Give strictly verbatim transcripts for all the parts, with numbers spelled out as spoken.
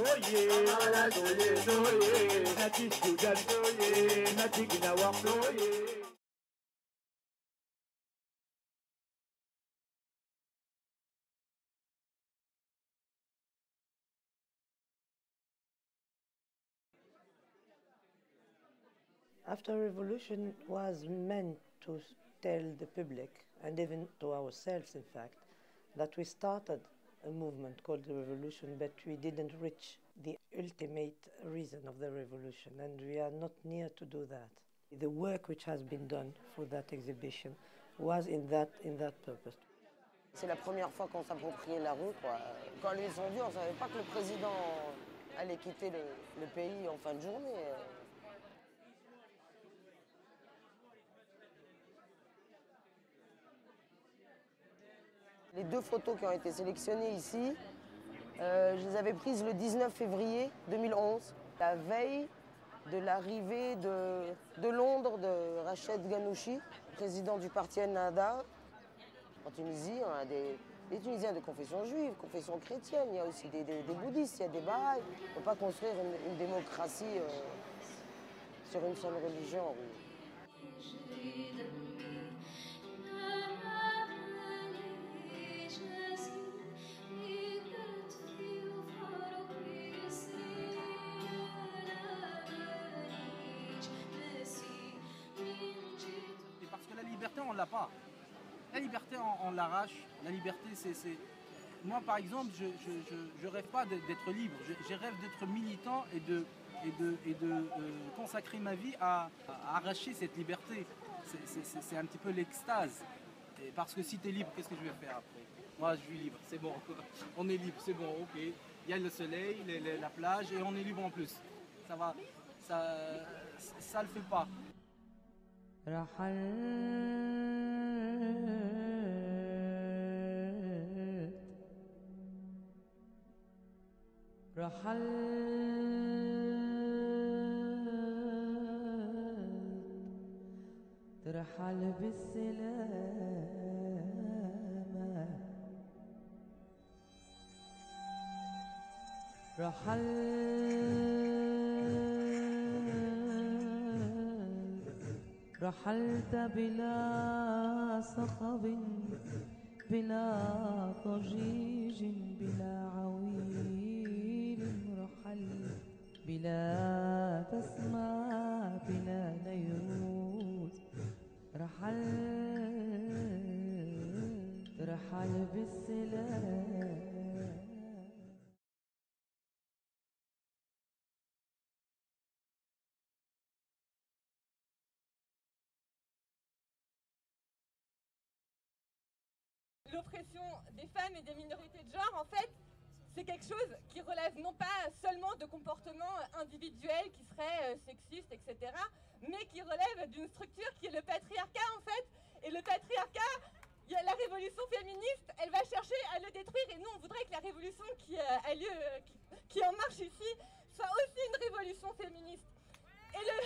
After revolution was meant to tell the public, and even to ourselves in fact, that we started a movement called the revolution, but we didn't reach the ultimate reason of the revolution, and we are not near to do that. The work which has been done for that exhibition was in that, in that purpose. C'est la première fois qu'on s'appropriait la rue, quoi. Quand ils ont dit, on ne savait pas que le président allait quitter le, le pays en fin de journée. Les deux photos qui ont été sélectionnées ici, euh, je les avais prises le dix-neuf février deux mille onze, la veille de l'arrivée de, de Londres de Rached Ghannouchi, président du parti Ennahda. En Tunisie, on a des, des Tunisiens de confession juive, confession chrétienne, il y a aussi des, des, des bouddhistes, il y a des baha'is. On ne peut pas construire une, une démocratie euh, sur une seule religion. Parce que la liberté, on ne l'a pas. La liberté, on, on l'arrache. La liberté, c'est... Moi, par exemple, je ne je, je, je rêve pas d'être libre. Je, je rêve d'être militant et de, et de, et de euh, consacrer ma vie à, à arracher cette liberté. C'est un petit peu l'extase. Parce que si tu es libre, qu'est-ce que je vais faire après? Moi, je suis libre, c'est bon. On est libre, c'est bon, ok. Il y a le soleil, les, les, la plage et on est libre en plus. Ça va, ça ça le fait pas. ترحل بالسلامة رحلت رحلت بلا صخب بلا ضجيج بلا عويل رحلت بلا تسمع بلا نيروز رحلت رحل بالسلام. L'oppression des femmes et des minorités de genre, en fait, c'est quelque chose qui relève non pas seulement de comportements individuels qui seraient sexistes, et cetera, mais qui relève d'une structure qui est le patriarcat, en fait. Et le patriarcat, il y a la révolution féministe, elle va chercher à le détruire. Et nous, on voudrait que la révolution qui a lieu, qui, qui en marche ici, soit aussi une révolution féministe. Et le...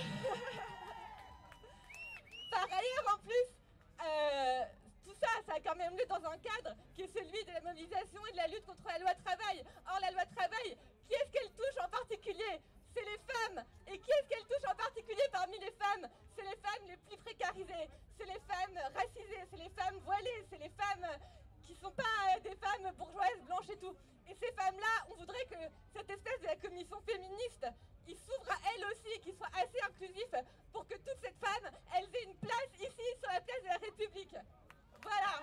Par ailleurs, en plus, euh, tout ça, ça a quand même lieu dans un cadre qui est celui de la mobilisation et de la lutte contre la loi travail. Or, la loi travail, qui est-ce qu'elle touche en particulier? C'est les femmes. Et qui est-ce qu'elle touche en particulier parmi les femmes? C'est les femmes les plus précarisées, c'est les femmes racisées, c'est les femmes voilées, c'est les femmes qui ne sont pas des femmes bourgeoises, blanches et tout. Et ces femmes-là, on voudrait que cette espèce de la commission féministe, il s'ouvre à elles aussi, qu'il soit assez inclusif pour que toutes ces femmes, elles aient une place ici sur la place de la République. Voilà.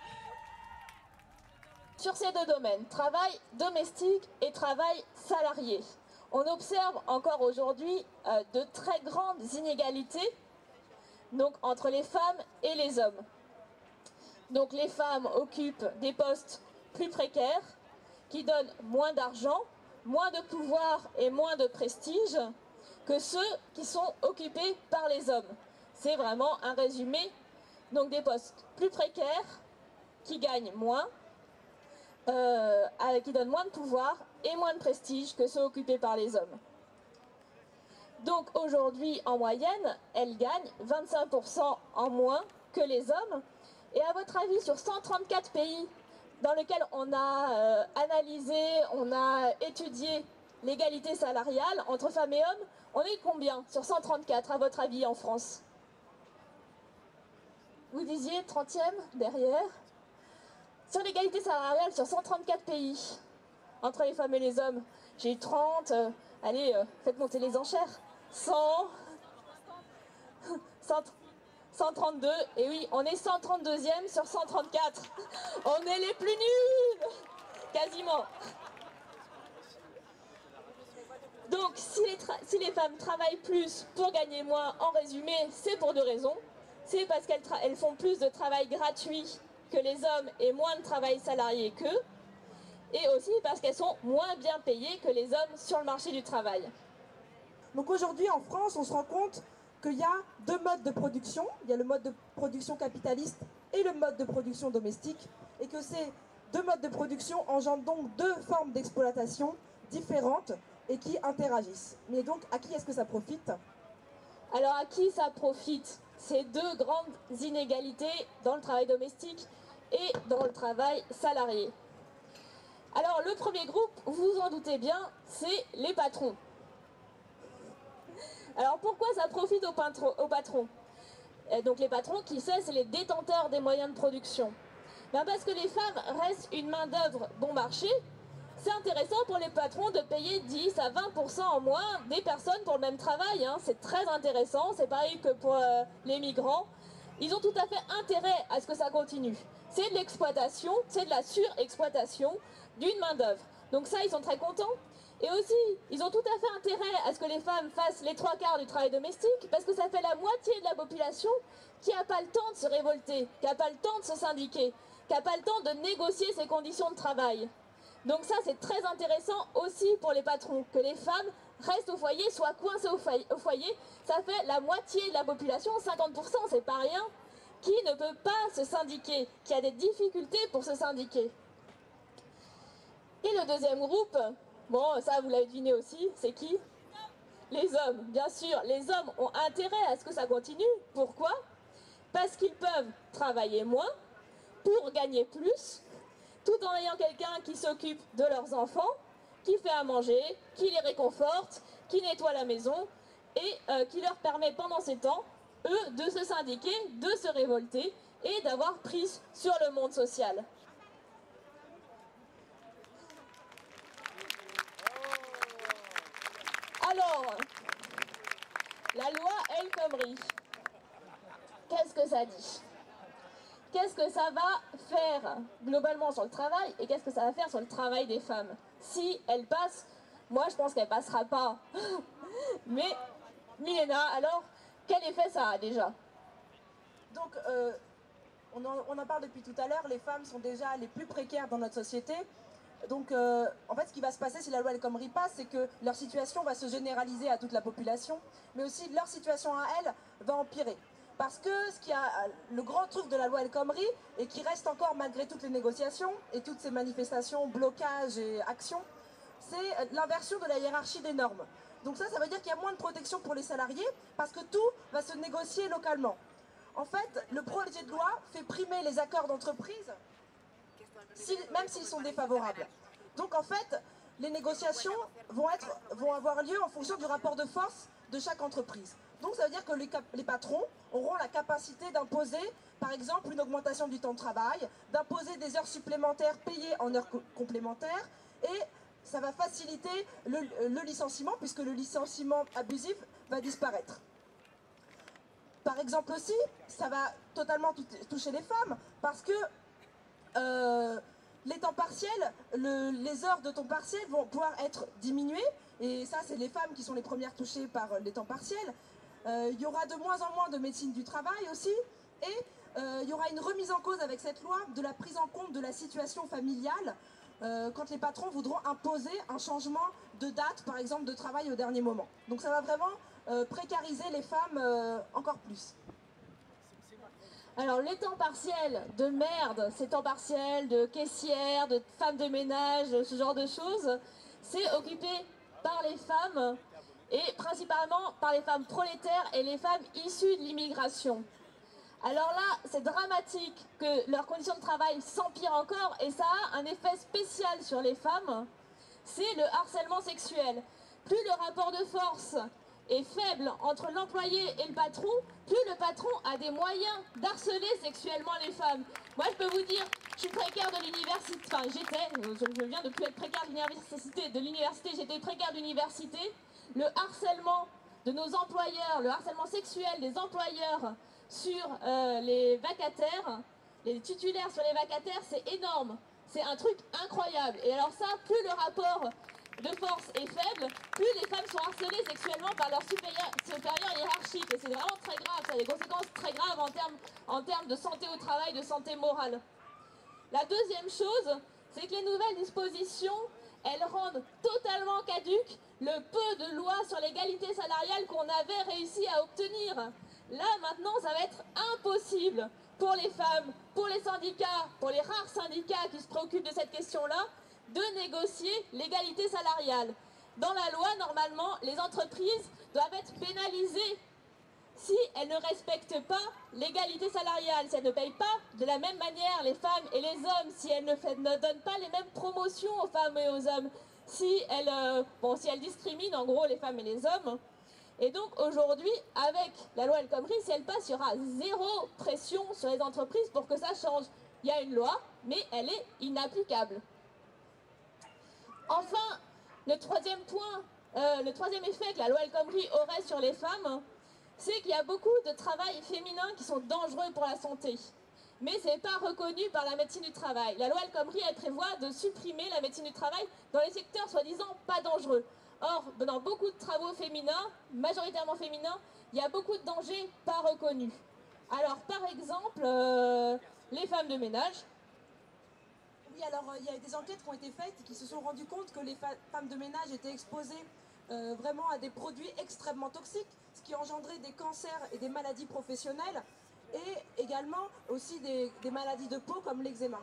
Sur ces deux domaines, travail domestique et travail salarié, on observe encore aujourd'hui euh, de très grandes inégalités donc, entre les femmes et les hommes. Donc les femmes occupent des postes plus précaires, qui donnent moins d'argent, moins de pouvoir et moins de prestige que ceux qui sont occupés par les hommes. C'est vraiment un résumé. Donc des postes plus précaires, qui gagnent moins, euh, qui donnent moins de pouvoir et moins de prestige que ceux occupés par les hommes. Donc aujourd'hui, en moyenne, elles gagnent vingt-cinq pour cent en moins que les hommes. Et à votre avis, sur cent trente-quatre pays dans lesquels on a euh, analysé, on a étudié l'égalité salariale entre femmes et hommes, on est combien sur cent trente-quatre à votre avis en France? Vous disiez trentième derrière. Sur l'égalité salariale sur cent trente-quatre pays entre les femmes et les hommes, j'ai eu trente, euh, allez, euh, faites monter les enchères, cent, cent, cent trente-deux, et oui, on est cent trente-deuxième sur cent trente-quatre. On est les plus nuls, quasiment. Donc, si les, si les femmes travaillent plus pour gagner moins, en résumé, c'est pour deux raisons. C'est parce qu'elles elles font plus de travail gratuit que les hommes et moins de travail salarié qu'eux. Et aussi parce qu'elles sont moins bien payées que les hommes sur le marché du travail. Donc aujourd'hui, en France, on se rend compte qu'il y a deux modes de production. Il y a le mode de production capitaliste et le mode de production domestique. Et que ces deux modes de production engendrent donc deux formes d'exploitation différentes et qui interagissent. Mais donc, à qui est-ce que ça profite? Alors, à qui ça profite? Ces deux grandes inégalités dans le travail domestique et dans le travail salarié. Alors, le premier groupe, vous vous en doutez bien, c'est les patrons. Alors, pourquoi ça profite aux, aux patrons? Et donc, les patrons, qui c'est, c'est les détenteurs des moyens de production. Ben parce que les femmes restent une main-d'œuvre bon marché. C'est intéressant pour les patrons de payer dix à vingt pour cent en moins des personnes pour le même travail. Hein. C'est très intéressant, c'est pareil que pour euh, les migrants. Ils ont tout à fait intérêt à ce que ça continue. C'est de l'exploitation, c'est de la surexploitation d'une main-d'œuvre. Donc ça, ils sont très contents. Et aussi, ils ont tout à fait intérêt à ce que les femmes fassent les trois quarts du travail domestique, parce que ça fait la moitié de la population qui n'a pas le temps de se révolter, qui n'a pas le temps de se syndiquer, qui n'a pas le temps de négocier ses conditions de travail. Donc ça, c'est très intéressant aussi pour les patrons, que les femmes restent au foyer, soient coincées au foyer. Au foyer. Ça fait la moitié de la population, cinquante pour cent, c'est pas rien, qui ne peut pas se syndiquer, qui a des difficultés pour se syndiquer. Et le deuxième groupe, bon, ça vous l'avez deviné aussi, c'est qui? Les hommes, bien sûr. Les hommes ont intérêt à ce que ça continue. Pourquoi? Parce qu'ils peuvent travailler moins pour gagner plus, tout en ayant quelqu'un qui s'occupe de leurs enfants, qui fait à manger, qui les réconforte, qui nettoie la maison et euh, qui leur permet pendant ces temps, eux, de se syndiquer, de se révolter et d'avoir prise sur le monde social. Alors, la loi El Khomri, qu'est-ce que ça dit? Qu'est-ce que ça va faire globalement sur le travail et qu'est-ce que ça va faire sur le travail des femmes? Si elle passe, moi je pense qu'elle passera pas. Mais, Milena, alors, quel effet ça a déjà? Donc, euh, on, en, on en parle depuis tout à l'heure, les femmes sont déjà les plus précaires dans notre société. Donc, euh, en fait, ce qui va se passer si la loi El Khomri passe, c'est que leur situation va se généraliser à toute la population, mais aussi leur situation à elles va empirer. Parce que ce qui a le grand truc de la loi El Khomri, et qui reste encore malgré toutes les négociations et toutes ces manifestations, blocages et actions, c'est l'inversion de la hiérarchie des normes. Donc ça, ça veut dire qu'il y a moins de protection pour les salariés, parce que tout va se négocier localement. En fait, le projet de loi fait primer les accords d'entreprise, si, même s'ils sont défavorables. Donc en fait, les négociations vont, être, vont avoir lieu en fonction du rapport de force de chaque entreprise. Donc ça veut dire que les, les patrons auront la capacité d'imposer, par exemple, une augmentation du temps de travail, d'imposer des heures supplémentaires payées en heures co complémentaires, et ça va faciliter le, le licenciement, puisque le licenciement abusif va disparaître. Par exemple aussi, ça va totalement toucher les femmes, parce que euh, les temps partiels, le, les heures de temps partiel vont pouvoir être diminuées, et ça, c'est les femmes qui sont les premières touchées par les temps partiels. Euh, il y aura de moins en moins de médecine du travail aussi, et euh, il y aura une remise en cause avec cette loi de la prise en compte de la situation familiale euh, quand les patrons voudront imposer un changement de date, par exemple, de travail au dernier moment. Donc ça va vraiment euh, précariser les femmes euh, encore plus. Alors les temps partiels de merde, ces temps partiels de caissière, de femmes de ménage, ce genre de choses, c'est occupé par les femmes et principalement par les femmes prolétaires et les femmes issues de l'immigration. Alors là, c'est dramatique que leurs conditions de travail s'empirent encore et ça a un effet spécial sur les femmes c'est le harcèlement sexuel. Plus le rapport de force est faible entre l'employé et le patron, plus le patron a des moyens d'harceler sexuellement les femmes. Moi, je peux vous dire, je suis précaire de l'université, enfin j'étais, je viens de plus être précaire de l'université, de l'université, j'étais précaire d'université. Le harcèlement de nos employeurs, le harcèlement sexuel des employeurs sur euh, les vacataires, les titulaires sur les vacataires, c'est énorme. C'est un truc incroyable. Et alors ça, plus le rapport de force est faible, plus les femmes sont harcelées sexuellement par leurs supérieurs, supérieurs hiérarchiques. Et c'est vraiment très grave, ça a des conséquences très graves en termes, en termes de santé au travail, de santé morale. La deuxième chose, c'est que les nouvelles dispositions, elles rendent totalement caduque le peu de lois sur l'égalité salariale qu'on avait réussi à obtenir. Là, maintenant, ça va être impossible pour les femmes, pour les syndicats, pour les rares syndicats qui se préoccupent de cette question-là, de négocier l'égalité salariale. Dans la loi, normalement, les entreprises doivent être pénalisées si elles ne respectent pas l'égalité salariale, si elles ne payent pas de la même manière les femmes et les hommes, si elles ne, fait, ne donnent pas les mêmes promotions aux femmes et aux hommes, si elles, euh, bon, si elles discriminent en gros les femmes et les hommes. Et donc aujourd'hui, avec la loi El Khomri, si elle passe, il y aura zéro pression sur les entreprises pour que ça change. Il y a une loi, mais elle est inapplicable. Enfin, le troisième point, euh, le troisième effet que la loi El Khomri aurait sur les femmes, c'est qu'il y a beaucoup de travail féminin qui sont dangereux pour la santé. Mais ce n'est pas reconnu par la médecine du travail. La loi El Khomri, elle prévoit de supprimer la médecine du travail dans les secteurs soi-disant pas dangereux. Or, dans beaucoup de travaux féminins, majoritairement féminins, il y a beaucoup de dangers pas reconnus. Alors, par exemple, euh, les femmes de ménage. Oui, alors euh, il y a des enquêtes qui ont été faites et qui se sont rendues compte que les femmes de ménage étaient exposées euh, vraiment à des produits extrêmement toxiques, ce qui engendrait des cancers et des maladies professionnelles, et également aussi des, des maladies de peau comme l'eczéma.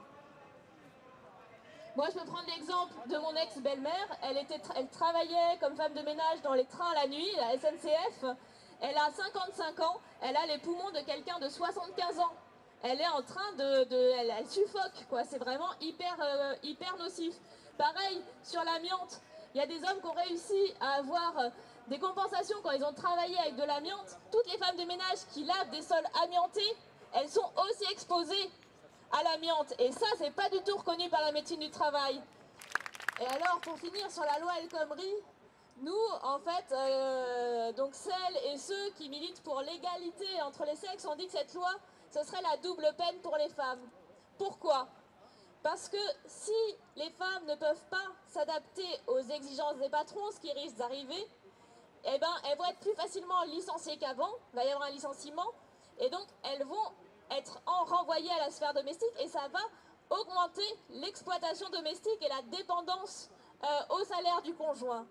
Moi, je peux prendre l'exemple de mon ex-belle-mère. Elle, était, elle travaillait comme femme de ménage dans les trains la nuit, la S N C F. Elle a cinquante-cinq ans, elle a les poumons de quelqu'un de soixante-quinze ans. Elle est en train de... de elle, elle suffoque, quoi. C'est vraiment hyper, euh, hyper nocif. Pareil, sur l'amiante, il y a des hommes qui ont réussi à avoir euh, des compensations quand ils ont travaillé avec de l'amiante. Toutes les femmes de ménage qui lavent des sols amiantés, elles sont aussi exposées à l'amiante. Et ça, c'est pas du tout reconnu par la médecine du travail. Et alors, pour finir sur la loi El Khomri, nous, en fait, euh, donc celles et ceux qui militent pour l'égalité entre les sexes, on dit que cette loi, ce serait la double peine pour les femmes. Pourquoi ? Parce que si les femmes ne peuvent pas s'adapter aux exigences des patrons, ce qui risque d'arriver, eh ben, elles vont être plus facilement licenciées qu'avant, il va y avoir un licenciement, et donc elles vont être en renvoyées à la sphère domestique, et ça va augmenter l'exploitation domestique et la dépendance euh, au salaire du conjoint.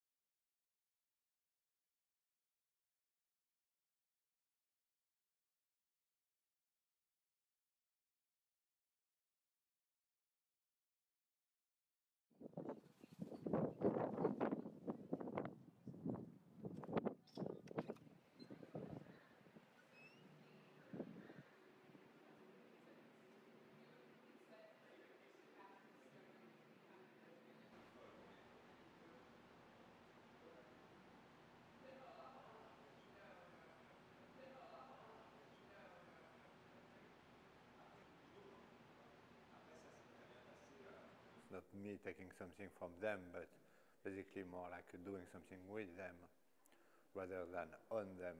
Not me taking something from them, but basically more like doing something with them rather than on them.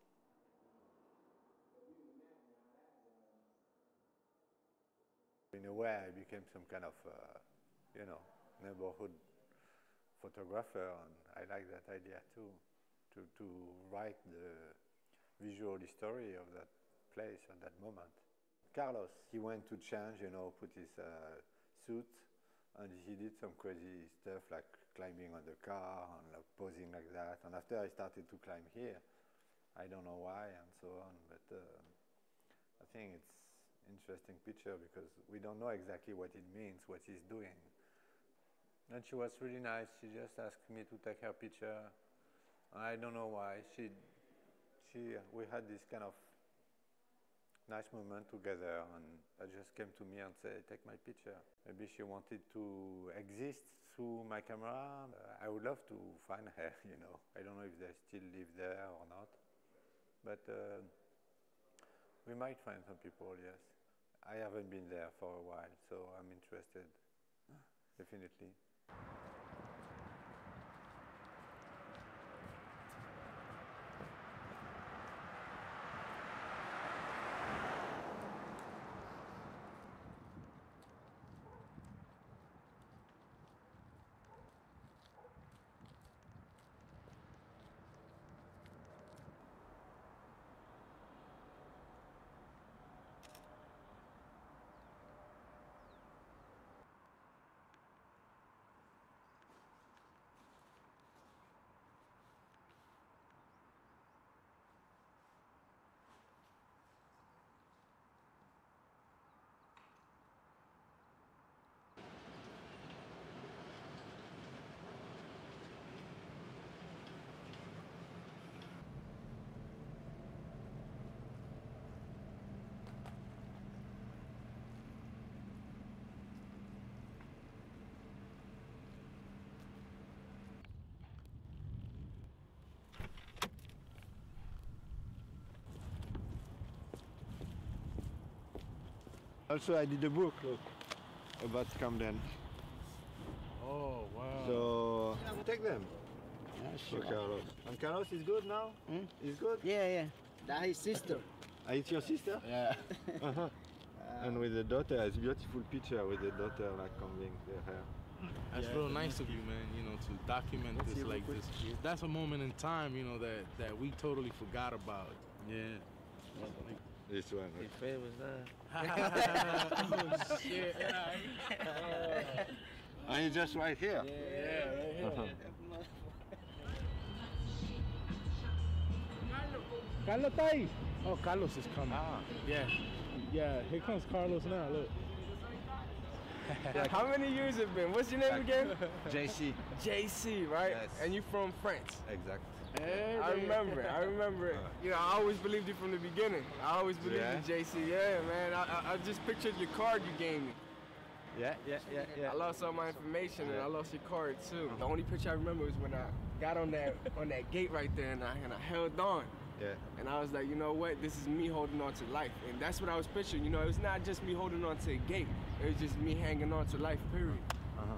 In a way, I became some kind of, uh, you know, neighborhood photographer, and I like that idea too, to, to write the visual history of that place at that moment. Carlos, he went to change, you know, put his uh, suit, and he did some crazy stuff like climbing on the car and like posing like that. And after I started to climb here, I don't know why and so on, but uh, I think it's an interesting picture because we don't know exactly what it means, what he's doing. And she was really nice. She just asked me to take her picture. I don't know why. She, she, we had this kind of nice moment together, and that just came to me and said, take my picture. Maybe she wanted to exist through my camera. Uh, I would love to find her, you know. I don't know if they still live there or not, but uh, we might find some people, yes. I haven't been there for a while, so I'm interested, definitely. Also, I did a book, look, about Camden. Oh, wow. So, take them. Yeah, sure. For Carlos. And Carlos is good now? Hmm? He's good? Yeah, yeah. That's his sister. Ah, it's your sister? Yeah. Uh-huh. Uh, and with the daughter, it's a beautiful picture with the daughter like combing their hair. That's yeah. real nice of you, man, you know, to document this like this. That's a moment in time, you know, that, that we totally forgot about. Yeah. Like, this one. His face was there. oh, shit. Uh, and he's just right here. Yeah, yeah, right here. Uh-huh. Carlos Tay. Oh, Carlos is coming. Ah. Yeah. Yeah, here comes Carlos now, look. How many years have been? What's your name again? J C. J C, right? Yes. And you from France? Exactly. Hey, I remember it. I remember it. You know, I always believed you from the beginning. I always believed Yeah? in J C. Yeah, man. I, I, I just pictured your card you gave me. Yeah, yeah, yeah, yeah. I lost all my information and I lost your card too. The only picture I remember was when I got on that on that gate right there and I and I held on. Yeah. And I was like, you know what? This is me holding on to life. And that's what I was picturing. You know, it was not just me holding on to a gate. It was just me hanging on to life, period. Uh-huh.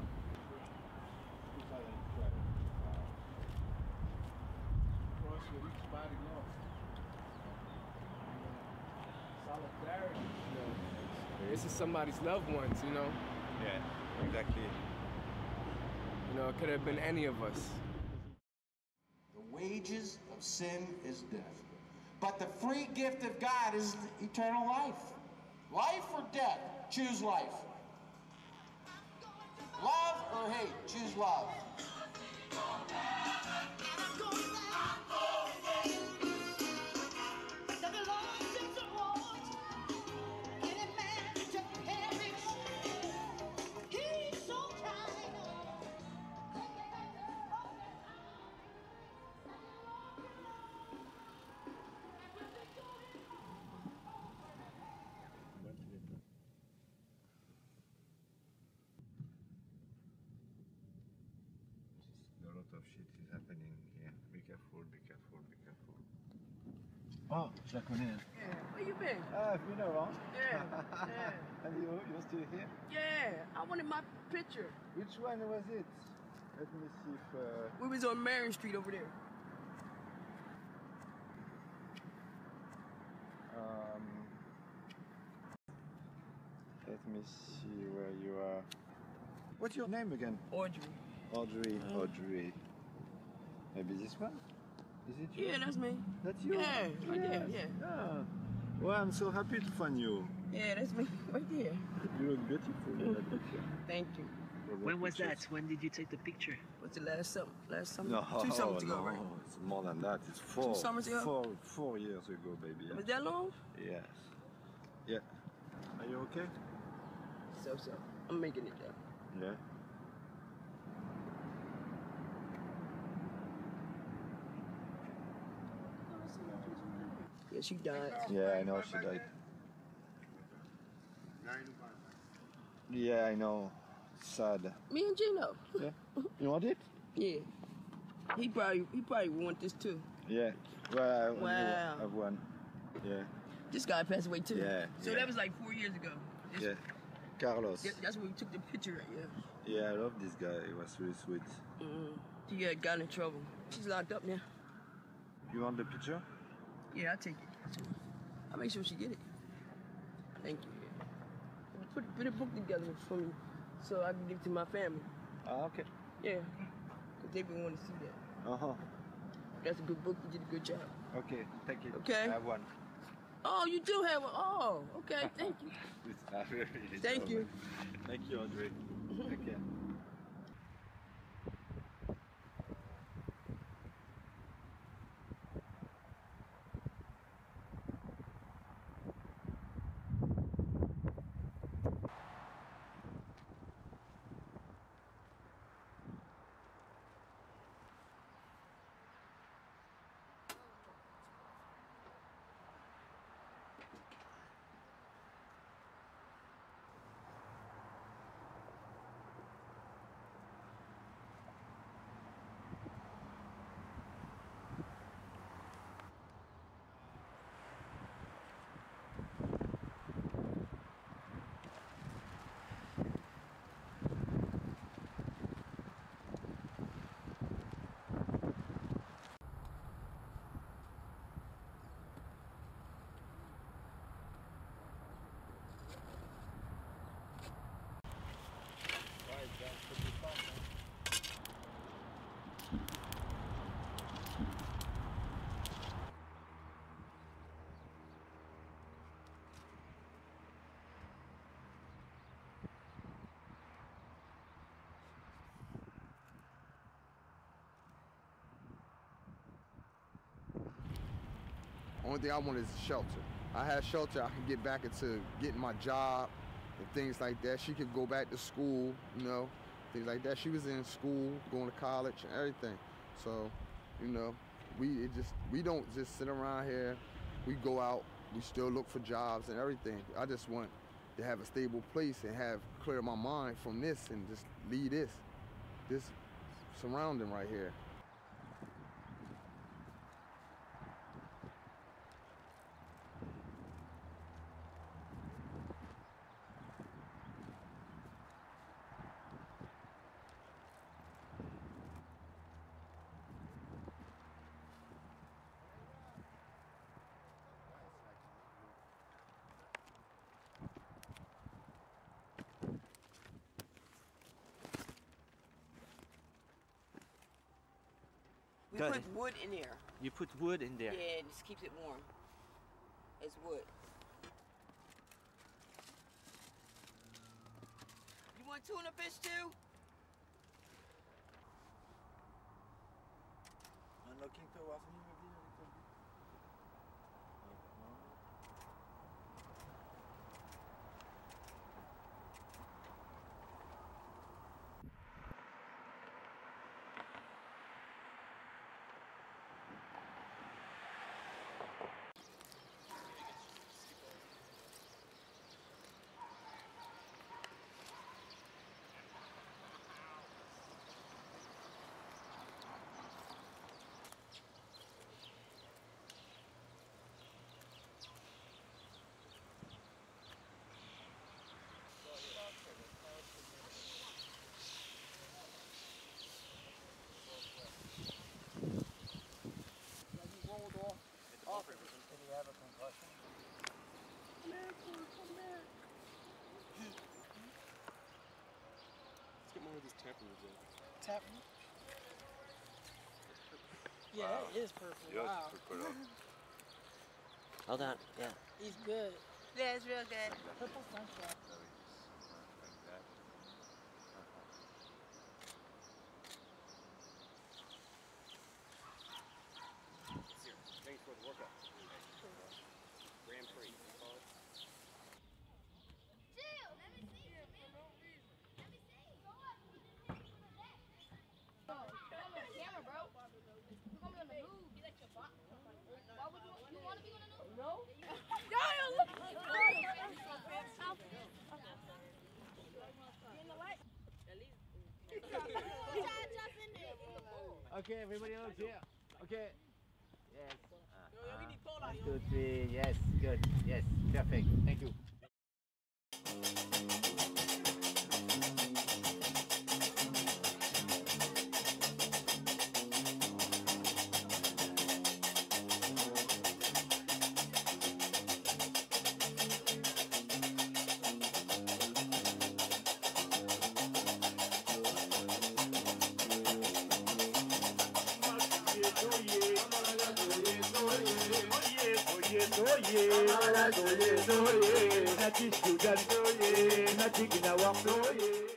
Solidarity. You know, this is somebody's loved ones, you know? Yeah, exactly. You know, it could have been any of us. The wages of sin is death. But the free gift of God is eternal life. Life or death, choose life. Love or hate, choose love. A lot of shit is happening here. Be careful, be careful, be careful. Oh, je la connais. Yeah, where you been? Ah, I've been around. Yeah, yeah. And you, you're still here? Yeah, I wanted my picture. Which one was it? Let me see if... Uh... We was on Marion Street over there. Um, let me see where you are. What's your name again? Audrey. Audrey, Uh, Audrey. Maybe this one? Is it you? Yeah, that's me. That's you? Yeah, right there, yeah. Ah. Well, I'm so happy to find you. Yeah, that's me, right there. You look beautiful in that picture. Thank you. When was that? When did you take the picture? What's the last summer? Last summer? No, Two summers ago, no, right? it's more than that. It's four. Two summers ago? Four, four years ago, baby. Was that long? Yes. Yeah. Are you okay? So, so. I'm making it though. Yeah. Yeah, she died. Yeah, I know she died. Yeah, I know. Sad. Me and Gino. Yeah. You want it? Yeah. He probably he probably want this too. Yeah. Well, I only Wow. have one. Yeah. This guy passed away too. Yeah, So yeah. that was like four years ago. This, Yeah. Carlos. that- That's when we took the picture right here. Yeah, I love this guy. He was really sweet. Mm. He had gotten in trouble. She's locked up now. You want the picture? Yeah, I'll take it. I'll make sure she get it. Thank you. Put, put a book together for me so I can give it to my family. Ah, okay. Yeah. Because they've been wanting to see that. Uh-huh. That's a good book. You did a good job. Okay, thank you. Okay. I have one. Oh, you do have one. Oh, okay. Thank you. It's not really Thank so you. much. Thank you, Audrey. Take care. Only thing I want is shelter. I have shelter, I can get back into getting my job and things like that. She could go back to school, you know, things like that. She was in school, going to college and everything. So, you know, we it just we don't just sit around here. We go out, we still look for jobs and everything. I just want to have a stable place and have clear my mind from this and just leave this, this surrounding right here. We Got put it. wood in there. You put wood in there. Yeah, it just keeps it warm. It's wood. You want tuna fish too? Unlocking towards me maybe a little bit. Let's get more of this taproot in. Taproot? Yeah, Wow. that is purple. Yes, Wow. purple. Hold on. Yeah. He's good. Yeah, it's real good. Purple sunshine. Thanks for the workout. Grand Prix. Okay, everybody else here. Okay. Yes. Uh, one, two, three. Yes. Good. Yes. Perfect. Thank you. Oye, oye, oye, nati sugar, oye, nati gina wang, oye.